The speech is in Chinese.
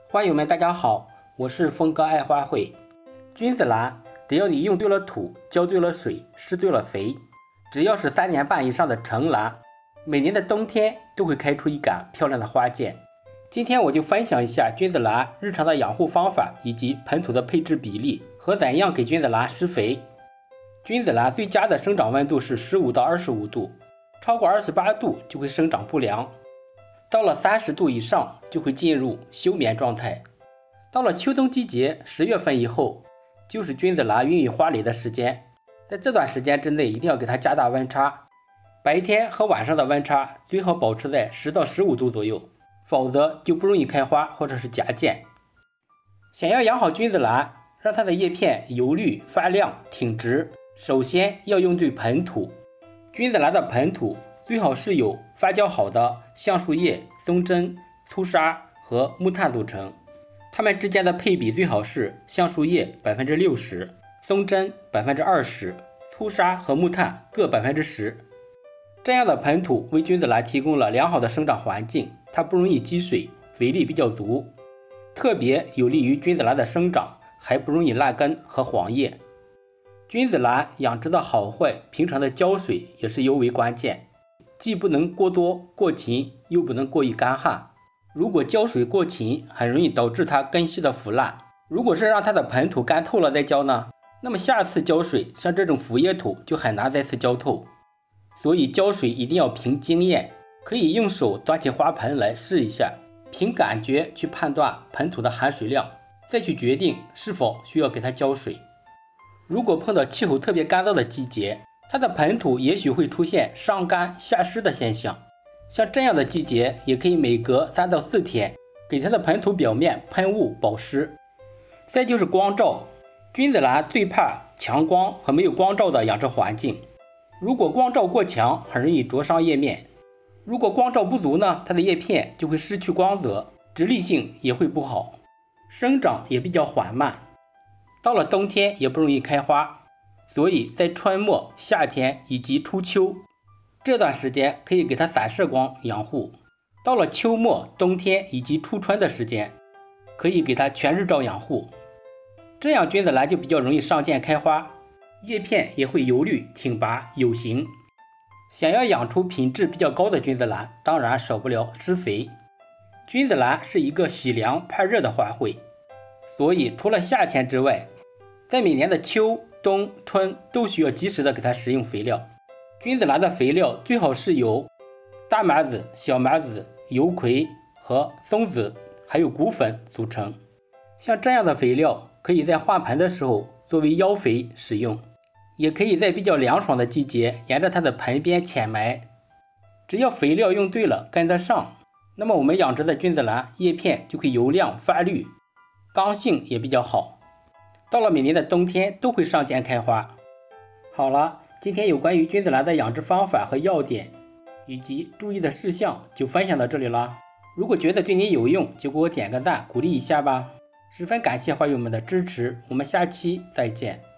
花友们，大家好，我是峰哥爱花卉。君子兰，只要你用对了土，浇对了水，施对了肥，只要是3年半以上的成兰，每年的冬天都会开出一杆漂亮的花剑。今天我就分享一下君子兰日常的养护方法，以及盆土的配置比例和怎样给君子兰施肥。君子兰最佳的生长温度是15到25度，超过28度就会生长不良。到了30度以上就会进入休眠状态。到了秋冬季节10月份以后，就是君子兰孕育花蕾的时间。在这段时间之内，一定要给它加大温差，白天和晚上的温差最好保持在10到15度左右，否则就不容易开花或者是假剑。想要养好君子兰，让它的叶片油绿发亮挺直，首先要用对盆土。君子兰的盆土最好是由发酵好的橡树叶、松针、粗沙和木炭组成，它们之间的配比最好是橡树叶60%，松针20%，粗沙和木炭各10%。这样的盆土为君子兰提供了良好的生长环境，它不容易积水，肥力比较足，特别有利于君子兰的生长，还不容易烂根和黄叶。君子兰养殖的好坏，平常的浇水也是尤为关键，既不能过多过勤，又不能过于干旱。如果浇水过勤，很容易导致它根系的腐烂。如果是让它的盆土干透了再浇呢，那么下次浇水，像这种腐叶土就很难再次浇透。所以浇水一定要凭经验，可以用手端起花盆来试一下，凭感觉去判断盆土的含水量，再去决定是否需要给它浇水。如果碰到气候特别干燥的季节，它的盆土也许会出现上干下湿的现象。像这样的季节，也可以每隔3到4天给它的盆土表面喷雾保湿。再就是光照，君子兰最怕强光和没有光照的养殖环境。如果光照过强，很容易灼伤叶面；如果光照不足呢，它的叶片就会失去光泽，直立性也会不好，生长也比较缓慢。到了冬天也不容易开花，所以在春末、夏天以及初秋这段时间可以给它散射光养护。到了秋末、冬天以及初春的时间，可以给它全日照养护，这样君子兰就比较容易上剑开花，叶片也会油绿挺拔有型。想要养出品质比较高的君子兰，当然少不了施肥。君子兰是一个喜凉怕热的花卉，所以除了夏天之外，在每年的秋、冬、春都需要及时的给它使用肥料。君子兰的肥料最好是由大麻子、小麻子、油葵和松子还有骨粉组成。像这样的肥料可以在换盆的时候作为腰肥使用，也可以在比较凉爽的季节沿着它的盆边浅埋。只要肥料用对了，跟得上，那么我们养殖的君子兰叶片就会油亮发绿，刚性也比较好，到了每年的冬天都会上剑开花。好了，今天有关于君子兰的养殖方法和要点以及注意的事项就分享到这里了。如果觉得对你有用，就给我点个赞鼓励一下吧，十分感谢花友们的支持，我们下期再见。